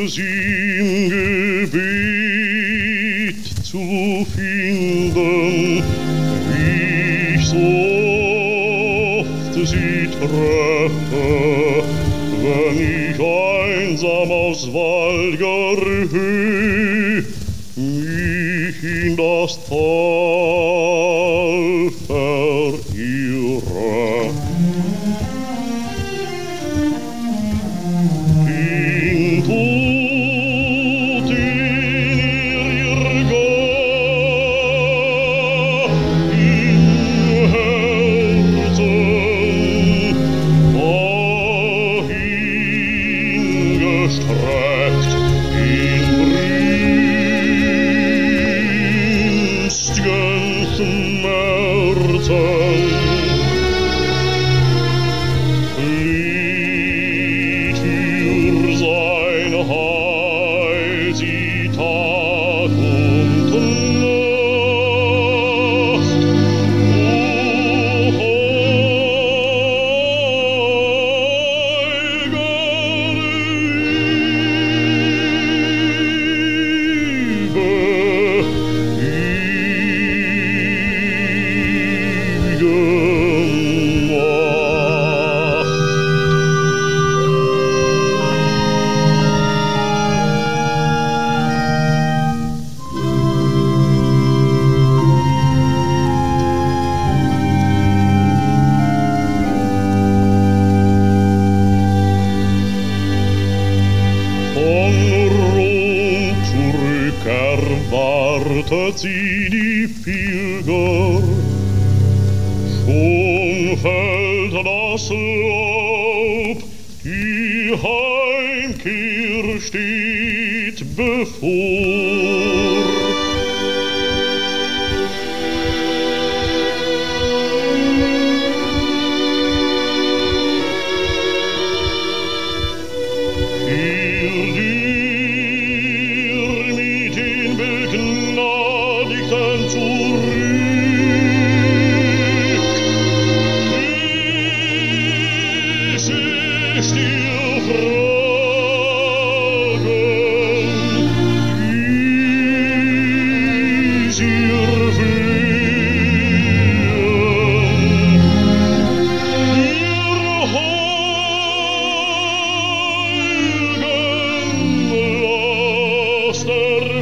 sie im Gebet zu finden, wie ich so oft sie treffe, wenn ich einsam aus waldiger Höhe mich in das Tal verirre. Den Tod in ihr Irrgar im Herzen dahingestreckt in brünstigen Schmerzen. Flieht für sein Heil sie Tag und Nacht. O erwartet sie die Pilger, schon fällt das Laub, die Heimkehr steht bevor. Der